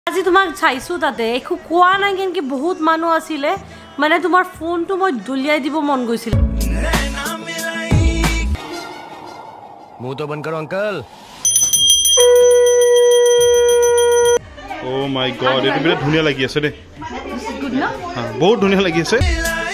আজি তোমাক চাইছো তাতে একো কোৱা নাই কেনকি বহুত মানুহ আছিলে মানে তোমাৰ ফোনটো মই দুলিয়াই দিব মন গৈছিল मुंह तो बंद करो अंकल ओ माय गॉड ये बिराट धुनिया লাগি আছে দে গুড না বহুত ধুনিয়া লাগি আছে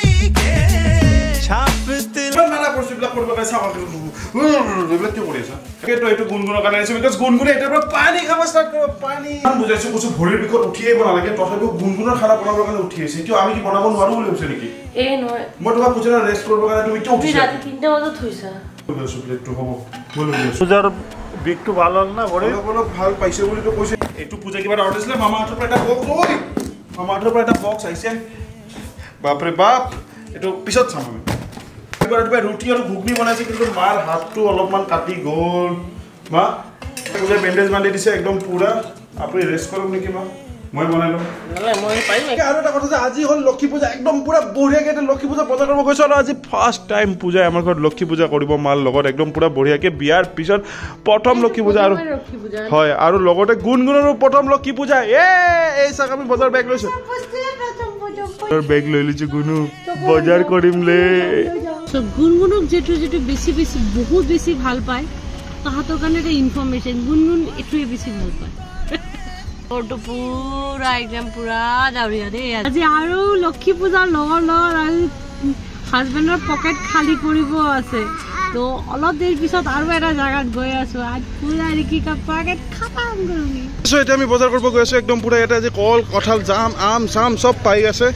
মানা করছি ব্লক করব কাছে আমাকে ব্লক কি করিস এটো এটো গুনগুনৰ কাৰণে আছে বিকজ গুনগুনে এটাৰ পৰা পানী খাব স্টাৰ্ট কৰিব পানী বুজাইছো কিছু ভৰিৰ বিকট উঠিয়ে বনালাগে তথাপিও গুনগুনৰ খানা বনাবৰ কাৰণে উঠি আছে কিয় আমি কি বনাব নোৱাৰো বুলি ভাবিছে নেকি এ নহয় মই তোমাক পুজা ৰেষ্ট কৰিব কাৰণে তুমি কিয় উঠিছা ৰাতি 3টা বজাত থৈছা প্লেটটো হ'ব বলো পূজাৰ বিকটো ভাল হল না ভৰি অলপ ভাল পাইছে বুলি তো কৈছে এটো পূজা কিবা অৰ্ডাৰ দিছিলে মামা হাতৰ পৰা এটা বক্স ওই মামা হাতৰ পৰা এটা বক্স আহিছে বাপৰে বাপ এটো পিছত চাম আমি এবাৰ এটা ৰুটি আৰু ঘুগনি বনাইছে কিন্তু মাৰ হাতটো অলপমান কাটি গল মা পূজা বেন্ডেজ বান্ধি দিছে একদম পুৰা আপুনি ৰেষ্ট কৰক নেকি মা মই বনাই লম মই পাৰিম আৰু এটা কথা যে আজি হল লক্ষী পূজা একদম পুৰা বঢ়িয়াকে লক্ষী পূজা বজাৰ কৰিব গৈছো আৰু আজি ফাৰ্ষ্ট টাইম পূজা আমাৰ ঘৰত লক্ষী পূজা কৰিব মাৰ লগত একদম পুৰা বঢ়িয়াকে বিয়াৰ পিছত প্ৰথম লক্ষী পূজা আৰু হয় আৰু লগতে গুনগুনৰো প্ৰথম লক্ষী পূজা এই চাক আমি বজাৰ বেগ লৈছো বেগ লৈ লিছো গুনু বজাৰ কৰিমলে সো গুনগুনক যেটো যেটো বেছি বেছি বহুত বেছি ভাল পায় তাহাতৰ কাৰণে এটা ইনফৰমেশন গুনগুন এটোই বেছি ভাল পায় ওটো পুরা একদম পুরা দাউৰিয়া দে আজি আৰু লক্ষী পূজাৰ লগৰ আৰু হাজবেণ্ডৰ পকেট খালি কৰিব আছে তো অলপ দেৰি পিছত আৰু এটা জায়গাত গৈ আছো আজ পুৰা ৰিকি কা পকেট খতম কৰিমি সো এটা আমি বজাৰ কৰিব গৈ আছো একদম পুৰা এটা যে কল কঁঠাল জাম আম সাম সব পাই আছে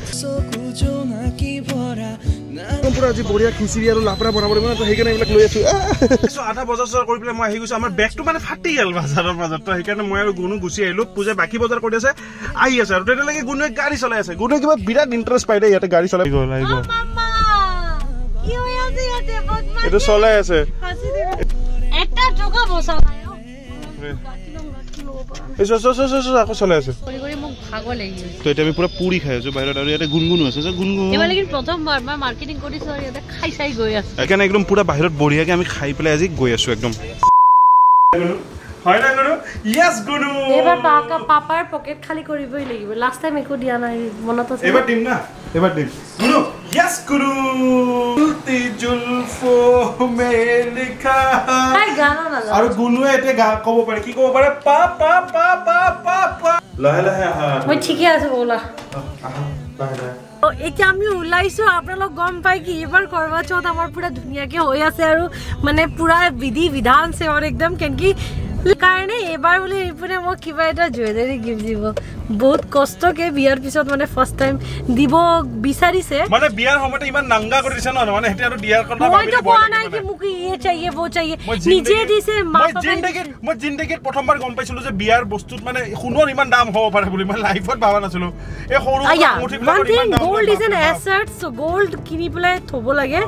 পুৰা আজি বঢ়িয়া খিচিৰি আৰু লাপৰা বনাব লাগিব তো সেইকাৰণে এইবিলাক লৈ আছো সো আধা বজাৰ চজাৰ কৰি পেলাই মই আহি গৈছো আমাৰ বেগটো মানে ফাটি গেল বাজাৰৰ মাজত তো সেইকাৰণে মই আৰু গুনু গুচি আহিলো পূজা বাকি বজাৰ কৰি আছে আহি আছে আৰু তেতিয়ালৈকে গুনুৱে গাড়ী চলাই আছে গুনুৱে কিবা বিৰাট ইণ্টাৰেষ্ট পাই দে ইয়াতে গাড়ী চলাই গ'ল আহি গ'ল কি হৈ আছে ইয়াতে বদমাছ এইটো চলাই আছে এটা টকা বসা নাই আকৌ চলাই আছে মোক ভাগৰ লাগি তো এতিয়া আমি পুৰা পুৰি খাই আছো বাহিৰত আৰু ইয়াতে গুনগুনো আছে যে গুনগুন এবাৰ লাগি প্ৰথমবাৰ মই মাৰ্কেটিং কৰিছো আৰু ইয়াতে খাই চাই গৈ আছো সেইকাৰণে একদম পুৰা বাহিৰত বঢ়িয়াকে আমি খাই পেলাই আজি গৈ আছো একদম হয় না গুনু ইয়েস গুনু এবাৰ পাপাৰ পকেট খালি কৰিবই লাগিব লাষ্ট টাইম একো দিয়া নাই মনত আছে এবাৰ দিম না এবাৰ দিম গুনু ইয়েস গুনু তি জুলফো মে লিখা হাই গানা না আৰু গুনুৱে এতে ক'ব পাৰে কি ক'ব পাৰে পা পা পা পা পা পা লাহে লাহে মই ঠিকে আছে বলা লাহে এতিয়া আমি ওলাইছো আপোনালোক গম পাই কি এবাৰ কৰবা চৌথ আমাৰ পুৰা ধুনীয়াকে হৈ আছে আৰু মানে পুৰা বিধি বিধান সে আৰু একদম কেনকি কাৰণে এবাৰ বুলি ইপনে মই কিবা এটা জুৱেলাৰী গিফট দিব বহুত কষ্টকে বিয়াৰ পিছত মানে ফাৰ্ষ্ট টাইম দিব বিচাৰিছে মানে বিয়াৰ সময়তে ইমান নাংগা কৰি দিছে ন মানে হেতি আৰু বিয়াৰ কথা ভাবিলে বয় নাই কি মোক ইয়ে চাইয়ে वो চাইয়ে নিজে দিছে মই জিন্দেগীত প্ৰথমবাৰ গম পাইছিলো যে বিয়াৰ বস্তুত মানে সোণৰ ইমান দাম হ'ব পাৰে বুলি মই লাইফত ভাবা নাছিলো এই সৰু মুঠি বিলাক ইমান দাম gold is an asset so gold কিনি পেলাই থব লাগে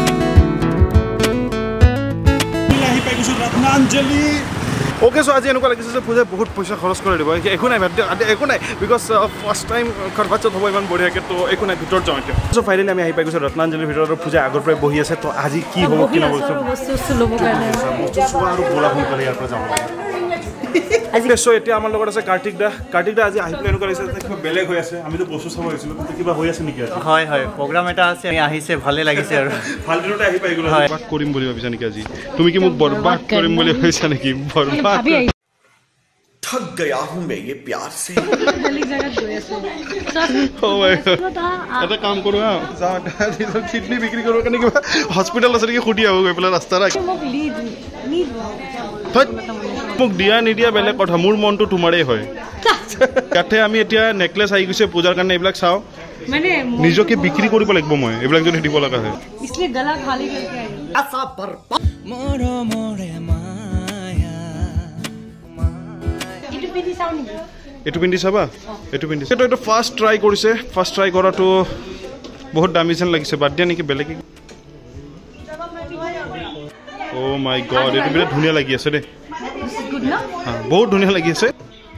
আহি পাই গৈছো ৰত্নাঞ্জলি ওকে সো আজি এনেকুৱা লাগিছে যে পূজা বহুত পইচা খৰচ কৰি দিব একো নাই একো নাই বিকজ ফাৰ্ষ্ট টাইম খৰবাচত হ'ব ইমান বঢ়িয়াকে তো একো নাই ভিতৰত যাওঁ এতিয়া সো ফাইনেলি আমি আহি পাই গৈছো ৰত্নাঞ্জলিৰ ভিতৰত পূজা আগৰ পৰাই বহি আছে তো আজি কি হ'ব কি নহ'ব বস্তু ল'ব কাৰণে চোৱা আৰু গোলা সোনকালে ইয়াৰ পৰা যাব লাগে আজি সো এতিয়া আমাৰ লগত আছে কাৰ্তিক দা আজি আহি পেলাই এনেকুৱা লাগিছে কিবা বেলেগ হৈ আছে আমিতো বস্তু চাব আহিছিলো কিবা হৈ আছে নেকি আজি হয় হয় প্ৰগ্ৰাম এটা আছে আমি আহিছে ভালে লাগিছে আৰু ভাল দিনতে আহি পাই গ'লো বৰবাদ কৰিম বুলি ভাবিছা নেকি আজি তুমি কি মোক বৰবাদ কৰিম বুলি ভাবিছা নেকি বৰবাদ थक गया हूं मैं ये प्यार से এটা কাম কৰো কিডনি বিক্ৰী কৰিব কাৰণে কিবা হস্পিটেল আছে নেকি খুটি আহো গৈ পেলাই ৰাস্তাত মোক দিয়া নিদিয়া বেলেগ কথা মোৰ মনটো তোমাৰেই হয় ইয়াতে আমি এতিয়া নেকলেছ আহি গৈছে পূজাৰ কাৰণে এইবিলাক চাওঁ মানে নিজকে বিক্ৰী কৰিব লাগিব মই এইবিলাক যদি দিব লগা হয় इसलिए गला खाली करके आई ऐसा बर्बाद এইটো পিন্ধি চাবা এইটো পিন্ধি এইটো ফাৰ্ষ্ট ট্ৰাই কৰিছে ফাৰ্ষ্ট ট্ৰাই কৰাটো বহুত দামী যেন লাগিছে বাদ দিয়া নেকি বেলেগ ও মাই গড এইটো বিৰাট ধুনীয়া লাগি আছে দেই বহুত ধুনীয়া লাগি আছে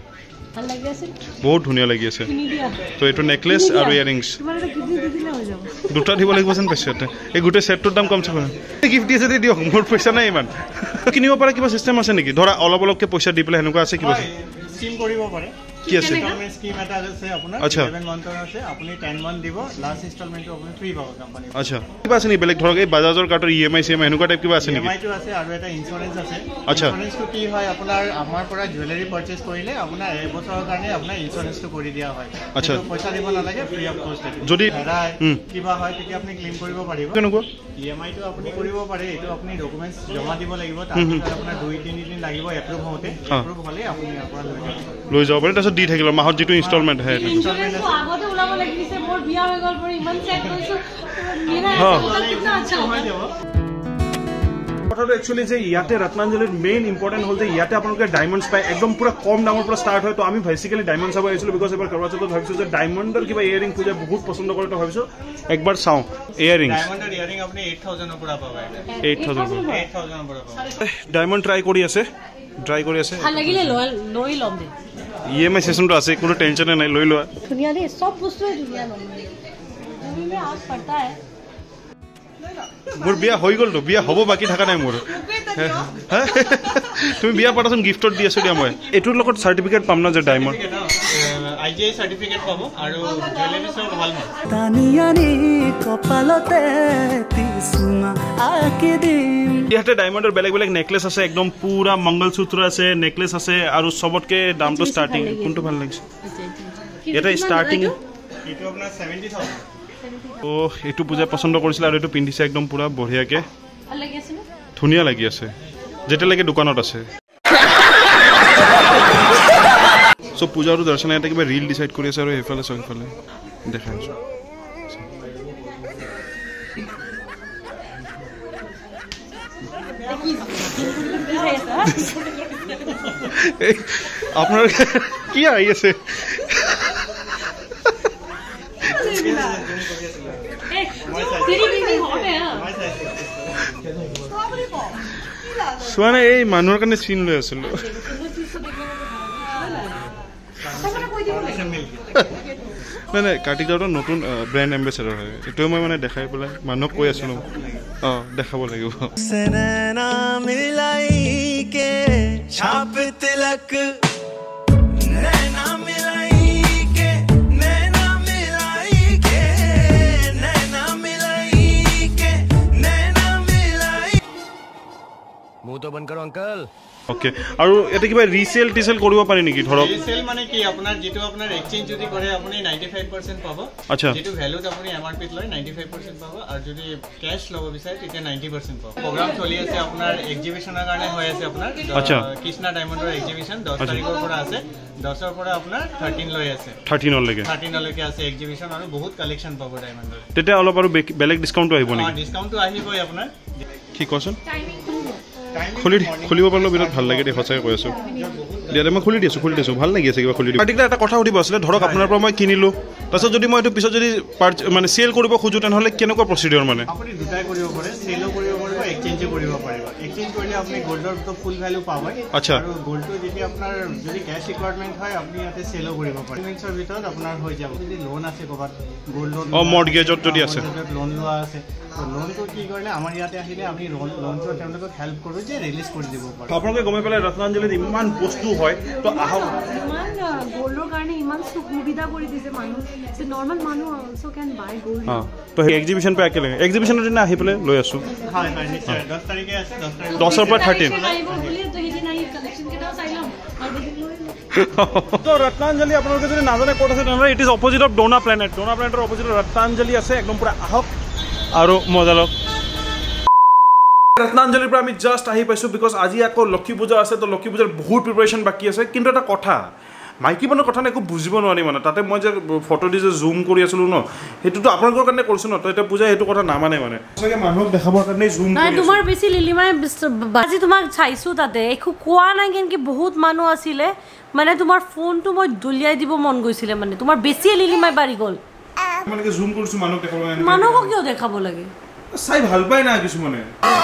বহুত ধুনীয়া লাগি আছে তো এইটো নেকলেছ আৰু ইয়াৰিংছ দুটা দিব লাগিব যেন পাইছে এই গোটেই ছেটটোৰ দাম কমছে কম গিফ্ট দিয়ে যদি দিয়ক মোৰ পইচা নাই ইমান কিনিব পৰা কিবা চিষ্টেম আছে নেকি ধৰা অলপ অলপকৈ পইচা দি পেলাই সেনেকুৱা আছে কিবা স্কিম কৰিব পাৰে কি আছে ইনস্টলমেন্ট স্কিম এটা আছে আপোনাৰ আচ্ছা 11 মান্থৰ আছে আপুনি 10 মান্থ দিব লাষ্ট ইনস্টলমেন্টটো আপুনি ফ্ৰী পাব কোম্পানী আচ্ছা কিবা আছে নি বেলেগ ধৰক এই বাজাজৰ কাৰ্ডৰ ইএমআই সিএমআই এনেকুৱা টাইপ কিবা আছে নেকি ইএমআই টো আছে আৰু এটা ইনস্যুৰেন্স আছে আচ্ছা ইনস্যুৰেন্সটো কি হয় আপোনাৰ আমাৰ পৰা জুৱেলাৰী পাৰচেজ কৰিলে আপোনাৰ 1 বছৰৰ কাৰণে আপোনাৰ ইনস্যুৰেন্সটো কৰি দিয়া হয় আচ্ছা পইচা দিব নালাগে ফ্ৰী অফ কষ্ট যদি কিবা হয় তেতিয়া আপুনি ক্লেম কৰিব পাৰিব কেনেকুৱা ইএমআই টো আপুনি কৰিব পাৰে এটো আপুনি ডকুমেন্টস জমা দিব লাগিব তাৰপিছত আপোনাৰ 2-3 দিন লাগিব এপ্ৰুভ হওঁতে এপ্ৰুভ হ'লে আপুনি আপোনাৰ লৈ যাব পাৰে তাৰপিছত দি থাকিলে মাহত যেটো ইনস্টলমেন্ট হয় আগতে ওলাব লাগিছে মোৰ বিয়া হৈ গ'ল মোৰ ইমান চেক কৰিছো মেৰা কিतना আচ্ছা হৈ যাব কথাটো একচুয়ালি যে ইয়াতে ৰত্নাঞ্জলিৰ মেইন ইম্পৰ্টেন্ট হ'ল যে ইয়াতে আপোনালোকে ডায়মণ্ডছ পায় একদম পুৰা কম দামৰ পৰা ষ্টাৰ্ট হয় তো আমি বেসিক্যালি ডায়মণ্ড চাব আহিছিলো বিকজ এবাৰ কৰবা চৌথত ভাবিছো যে ডায়মণ্ডৰ কিবা ইয়াৰিং পূজা বহুত পছন্দ কৰে তো ভাবিছো একবাৰ চাওঁ ইয়াৰিং ডায়মণ্ডৰ ইয়াৰিং আপুনি 8000 ৰ পৰা পাবে 8000 ৰ পৰা পাবে ডায়মণ্ড ট্ৰাই কৰি আছে ভাল লাগিলে লৈ লম দে ইএমআই সেশনটো আছে কোনো টেনচন নাই লৈ লোৱা ধুনিয়া দে সব বস্তু ধুনিয়া লম ধুনিয়া আজ পড়তা है মোৰ বিয়া হৈ গ'ল তো বিয়া হ'ব বাকি থাকা নাই মোৰ তুমি বিয়া পাতাচোন গিফটত দি আছো দিয়া মই এটোৰ লগত সাৰ্টিফিকেট পাম না যে ডায়মণ্ড আইজিআই সাৰ্টিফিকেট পাব আৰু জুৱেলাৰী সব ভাল হয় তানিয়ানি কপালতে তিসুমা আকে দিম ইয়াতে ডায়মণ্ডৰ বেলেগ বেলেগ নেকলেছ আছে একদম পুৰা মংগলসূত্ৰ আছে নেকলেছ আছে আৰু সবতকে দামটো স্টাৰ্টিং কোনটো ভাল লাগিছে এটা স্টাৰ্টিং এটো আপোনাৰ 70000 ও এটো পূজা পছন্দ কৰিছিল আৰু এটো পিন্ধিছে একদম পুৰা বঢ়িয়াকে ভাল লাগি আছে না ধুনিয়া লাগি আছে যেটালৈকে দোকানত আছে সো পূজাৰো দৰ্শন এটা কিবা ৰিল ডিসাইড কৰি আছে আৰু এফালে সবফালে দেখাই আছো আপনার কি আই আছে সোয়ানে এই মানুহৰ কাৰণে চিন লৈ আছিল মানে কাৰ্তিক দাউৰ নতুন ব্ৰেণ্ড এম্বেছাডৰ হয় এটো মই মানে দেখাই পেলাই মানুহক কৈ আছিলো দেখাব লাগিব सनना मिलाई के छाप तिलक नैना मिलाई के नैना मिलाई के नैना मिलाई के नैना मिलाई मुंह तो बंद करो अंकल ओके আৰু এটা কিবা ৰিসেল টিসেল কৰিব পাৰি নেকি ধৰক ৰিসেল মানে কি আপোনাৰ যেটো আপোনাৰ এক্সচেঞ্জ যদি কৰে আপুনি 95% পাব আচ্ছা যেটো ভ্যালুত আপুনি এমআরপি লয় 95% পাব আৰু যদি ক্যাশ লব বিচাৰে তেতিয়া 90% পাব প্ৰগ্ৰাম চলি আছে আপোনাৰ এক্সিবিশনৰ কাৰণে হৈ আছে আপোনাৰ আচ্ছা কৃষ্ণা ডায়মণ্ডৰ এক্সিবিশন 10 তাৰিখৰ পৰা আছে 10 ৰ পৰা আপোনাৰ 13 লৈ আছে 13 লৈকে 13 লৈকে আছে এক্সিবিশন আৰু বহুত কালেকচন পাব ডায়মণ্ডৰ তেতিয়া অলপ আৰু বেলেগ ডিসকাউন্ট আহিব নেকি ডিসকাউন্টটো আহিবই আপোনাৰ কি কোৱাচোন খুলিব পাৰিলে বিৰাট ভাল লাগে দে সঁচাকৈ কৈ আছো দিয়া মই খুলি দিছো ভাল লাগি আছে কিবা খুলি দিম পাৰ্টিকুলাৰ এটা কথা সুধিব আছিলে ধৰক আপোনাৰ পৰা মই কিনিলো তাৰপিছত যদি মই এইটো পিছত যদি মানে সেল কৰিব খোজো তেনেহ'লে কেনেকুৱা প্ৰচিডিউৰ মানে আপুনি দুটাই কৰিব পাৰে সেলো কৰিব পাৰিব এক্সচেঞ্জ কৰিব পাৰিব এক্সচেঞ্জ কৰিলে আপুনি গোল্ডৰ তো ফুল ভ্যালু পাবই আচ্ছা আৰু গোল্ডটো যদি আপোনাৰ যদি ক্যাশ ৰিকোয়ারমেন্ট হয় আপুনি ইয়াতে সেলো কৰিব পাৰে পেমেন্টৰ ভিতৰত আপোনাৰ হৈ যাব যদি লোন আছে ক'বাত গোল্ড লোন মৰ্টগেজত যদি আছে লোন লোৱা আছে তো লোনটো কি কৰিলে আমাৰ ইয়াতে আহিলে আমি লোনটো তেওঁলোকক হেল্প কৰো যে ৰিলিজ কৰি দিব পাৰে আপোনালোকে গমে পেলাই ৰত্নাঞ্জলিত ইমান বস্তু হয় তো আহক ইমান গোল্ডৰ কাৰণে ইমান সুবিধা কৰি দিছে মানুহ যে নৰ্মাল মানুহ also can buy gold to exhibition পে একেলগে এক্সিবিশনৰ দিনা আহি পেলাই লৈ আছো হয় হয় নিশ্চয় 10 তাৰিখে আছে 10 তাৰিখে 10 ৰ পৰা 13 তো ৰত্নাঞ্জলি আপোনালোকে যদি নাজানে ক'ত আছে তেনেহ'লে it is opposite of Dona প্লেনেটৰ অপজিটত ৰত্নাঞ্জলি আছে একদম পুৰা আহক আৰু মজা লওক ৰত্নাঞ্জলিৰ পৰা আমি জাষ্ট আহি পাইছোঁ বিকজ আজি আকৌ লক্ষী পূজা আছে তো লক্ষী পূজাৰ বহুত প্ৰিপাৰেশ্যন বাকী আছে কিন্তু এটা কথা মাইকী মানুহৰ কথা একো বুজিব নোৱাৰি মানে তাতে মই যে ফটো দি যে জুম কৰি আছিলোঁ ন সেইটোতো আপোনালোকৰ কাৰণে কৰিছোঁ ন তো এতিয়া পূজা সেইটো কথা নামানে মানে সঁচাকৈ মানুহক দেখাবৰ কাৰণে জুম নাই তোমাৰ বেছি লিলিমাই আজি তোমাক চাইছোঁ তাতে একো কোৱা নাই কেনেকৈ বহুত মানুহ আছিলে মানে তোমাৰ ফোনটো মই দলিয়াই দিব মন গৈছিলে মানে তোমাৰ বেছিয়ে লিলিমাই বাঢ়ি গ'ল মানে জুম কৰিছোঁ মানুহক দেখাব কাৰণে মানুহক কিয় দেখাব লাগে চাই ভাল পায় না কিছুমানে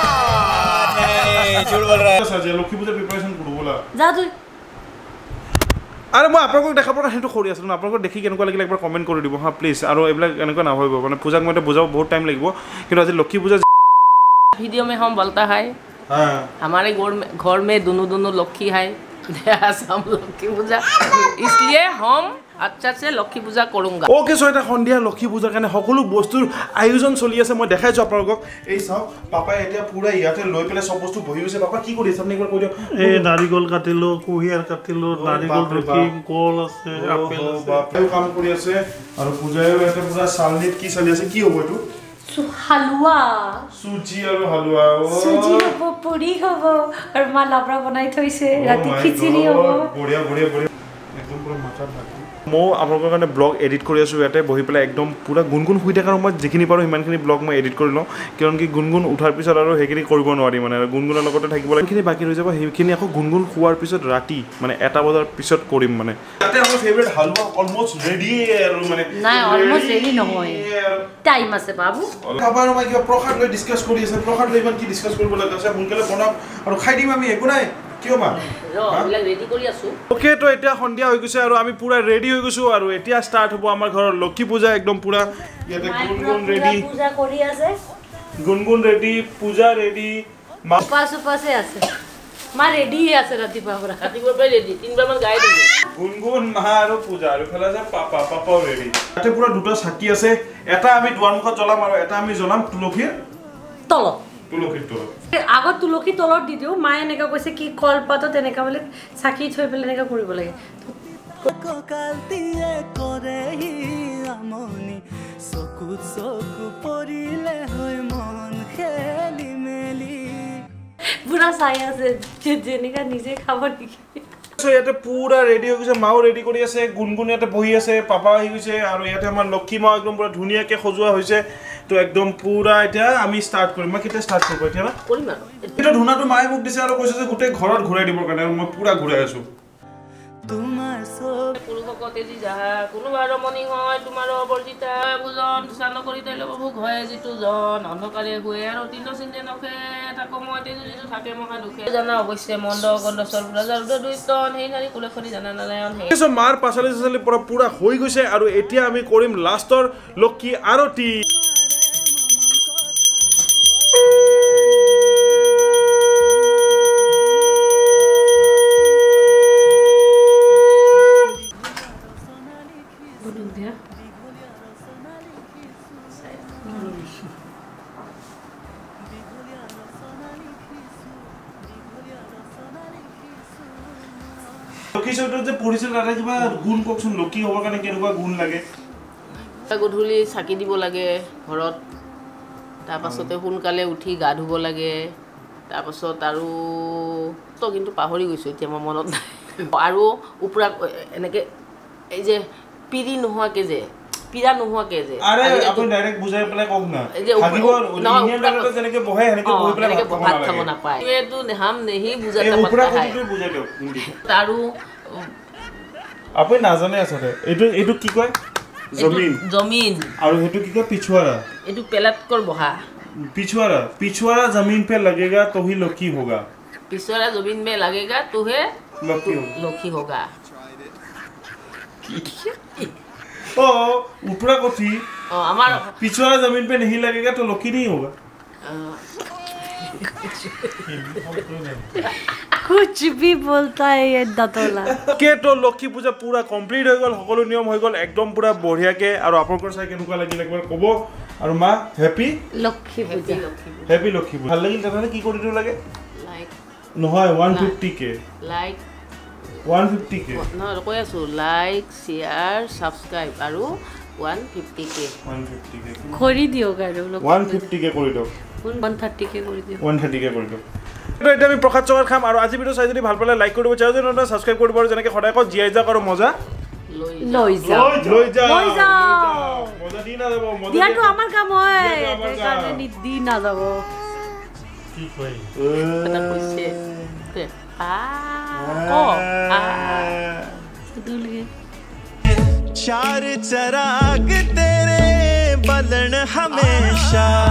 লক্ষী পূজাৰ প্ৰিপাৰেশ্যন কৰোঁ ব'লা যা তুই আরে মই আপোনাক দেখাবৰ কাৰণে সেইটো কৰি আছিলোঁ আপোনাক দেখি কেনেকুৱা লাগিলে একবাৰ কমেণ্ট কৰি দিব হা প্লিজ আৰু এইবিলাক এনেকুৱা নাভাবিব মানে পূজাক মই বুজাব বহুত টাইম লাগিব কিন্তু আজি লক্ষী পূজা वीडियो में हम बोलता है हमारे घर में दोनों लक्ष्मी है हम लक्ष्मी पूजा इसलिए हम अच्छा से लक्ष्मी पूजा करूँगा। ओके सो এটা সন্ধিয়া লক্ষ্মী পূজাৰ কাৰণে সকলো বস্তুৰ আয়োজন চলি আছে। মই দেখাইছো আপোনালোকক। এই চাওক পাপাই এতিয়া পুৰা ইয়াতে লৈ পেলাই সব বস্তু বহি গৈছে। পাপা কি কৰি আছে আপুনি একবাৰ কৈ দিয়ক। এই নাৰিকল কাটিলো, কুঁহিয়াৰ কাটিলো, নাৰিকল ৰুকি, কল আছে, আপেল আছে, বাপেও কাম কৰি আছে আৰু পূজায়ো ইয়াতে পুৰা চালনীত কি চলি আছে কি হ'ব এইটো হালুয়া সুজি আৰু হালুয়া সুজি হ'ব পুৰি হ'ব আৰু মা লাবৰা বনাই থৈছে ৰাতি খিচিৰি হ'ব বঢ়িয়া বঢ়িয়া বঢ়িয়া একদম পুৰা মাথাত ভাগি মই আপোনালোকৰ কাৰণে ব্লগ এডিট কৰি আছো ইয়াতে বহি পেলাই একদম পুৰা গুণগুণ শুই থকাৰ সময়ত যিখিনি পাৰোঁ সিমানখিনি ব্লগ মই এডিট কৰি লওঁ কাৰণ কি গুণগুণ উঠাৰ পিছত আৰু সেইখিনি কৰিব নোৱাৰি মানে গুণগুণৰ লগতে থাকিব লাগে সেইখিনি বাকী ৰৈ যাব সেইখিনি আকৌ গুণগুণ শুৱাৰ পিছত ৰাতি মানে 1টা বজাৰ পিছত কৰিম মানে তাতে আমাৰ ফেভাৰিট হালুৱা অলমোষ্ট ৰেডি আৰু মানে নাই অলমোষ্ট ৰেডি নহয় টাইম আছে বাবু খাবাৰ মই কিবা প্ৰসাদ লৈ ডিসকাস কৰি আছে প্ৰসাদ লৈ ইমান কি ডিসকাস কৰিব লগা আছে সোনকালে বনাওক আৰু খাই দিম আমি একো নাই কিয় মা ৰেডি কৰি আছো ওকে তো এতিয়া সন্ধিয়া হৈ গৈছে আৰু আমি পুৰা ৰেডি হৈ গৈছো আৰু এতিয়া ষ্টাৰ্ট হ'ব আমাৰ ঘৰৰ লক্ষ্মী পূজা একদম পুৰা ইয়াতে গুণগুণ ৰেডি পূজা কৰি আছে গুণগুণ ৰেডি পূজা ৰেডি পাছে আছে মা ৰেডি আছে ৰাতিপুৱা পৰা ৰেডি 3বাৰ মান গাই দিলো গুণগুণ মা আৰু পূজা আৰু ফেলা যে পাপাও ৰেডি ইয়াতে পুৰা দুটা চাকি আছে এটা আমি দুৱাৰমুখত জ্বলাম আৰু এটা আমি জ্বলাম তুলসীৰ তলত তুলসীৰ তলত আগত তুলসী তলত দি দিও মায়ে এনেকা কৈছে কি কলপাতত এনেকা বোলে চাকি থৈ পেলাই এনেকা কৰিব লাগে ককালটিয়ে কৰেহি আমনি চকু পৰিলে হৈ মন খেলি মেলি পুৰা চাই আছে যেনেকা নিজে খাব নেকি সো ইয়াতে পুৰা ৰেডি হৈ গৈছে মাও ৰেডি কৰি আছে গুণগুণ ইয়াতে বহি আছে পাপা আহি গৈছে আৰু ইয়াতে আমাৰ লক্ষ্মী মা একদম পুৰা ধুনীয়াকৈ সজোৱা হৈছে তো একদম পুৰা এতিয়া আমি ষ্টাৰ্ট কৰিম মই কেতিয়া ষ্টাৰ্ট কৰিব এতিয়া না কৰিম আৰু এটা ধুনাটো মায়ে মোক দিছে আৰু কৈছে যে গোটেই ঘৰত ঘূৰাই দিবৰ কাৰণে মই পুৰা ঘূৰাই আছো তোমাৰ চব পুৰুষক তেজি যাহা কোনোবা ৰমণী হয় তোমাৰ অবৰ্জিতা বুজন চান কৰি তৈল ভোগ হয় যিটো জন অন্ধকাৰে শুৱে আৰু তিন চিন্তে নখে তাকো মই তেজি যিটো থাকে মহা দুখে জানা অৱশ্যে মন্দ গণ্ডচল ৰাজাৰ দুইতন সেই নাৰী কুলেখনি জানা নাৰায়ণ হে সো মাৰ পাছালি চাছালি পুৰা হৈ গৈছে আৰু এতিয়া আমি কৰিম লাষ্টৰ লক্ষ্মী আৰতি লক্ষ্মী চৰিত্ৰত যে পঢ়িছিল তাতে কিবা গুণ কওকচোন লক্ষ্মী হ'বৰ কাৰণে কেনেকুৱা গুণ লাগে গধূলি চাকি দিব লাগে ঘৰত তাৰপাছতে সোনকালে উঠি গা ধুব লাগে তাৰপাছত আৰু তো কিন্তু পাহৰি গৈছোঁ এতিয়া মই মনত নাই আৰু ওপৰা এনেকৈ এই যে পিৰি নোহোৱাকৈ যে পিৰা নোহোৱাকৈ যে আৰে আপুনি ডাইৰেক্ট বুজাই পেলাই কওক না ভাগিব ইণ্ডিয়ান টাইপত যেনেকৈ বহে সেনেকৈ বহি পেলাই ভাত খাব নাপায় এইটো হাম নেহি বুজাতে ওপৰা কথাটো বুজাই দিয়ক আৰু আপুনি নাজানে আচলতে এইটো কি কয় জমিন আৰু সেইটো কি কয় পিছুৱাৰা এইটো পেলাতকৰ বহা पिछवाड़ा जमीन पे लगेगा तो ही लक्ष्मी होगा पिछवाड़ा जमीन में लगेगा तो है लक्ष्मी होगा ओ ऊपरा कोठी हमारा पिछवाड़ा जमीन पे नहीं लगेगा तो लक्ष्मी नहीं होगा कुछ भी बोलता है ये दतोला के तो लक्ष्मी पूजा पूरा कंप्लीट हो गल সকলো নিয়ম হৈ গল একদম পুৰা বঢ়িয়াকে আৰু আপোনালোকৰ চাই কেনেকুৱা লাগিল একবাৰ ক'ব আৰু মা হেপি লক্ষ্মী পূজা হেপি লক্ষ্মী পূজা ভাল লাগিল জানানে কি কৰি দিব লাগে লাইক নহয় 150k লাইক 150k নহয় কৈ আছো লাইক শেয়াৰ সাবস্ক্ৰাইব আৰু 150k কৰি দিওক আৰু 150k কৰি দিওক 130k কৰি দিওক 130k কৰি দিওক এটা আমি প্ৰসাদ চকাৰ খাম আৰু আজি ভিডিও চাই যদি ভাল পালে লাইক কৰিব চাও যদি নতুন সাবস্ক্ৰাইব কৰিব আৰু যেনেকৈ সদায় কওঁ জিয়াই যাওক আৰু মজা লৈ যাও মজা দি না যাব মজা দিয়াটো আমাৰ কাম হয় সেইকাৰণে দি না যাব কি কয় এটা কৈছে चार चराग तेरे बलन हमेशा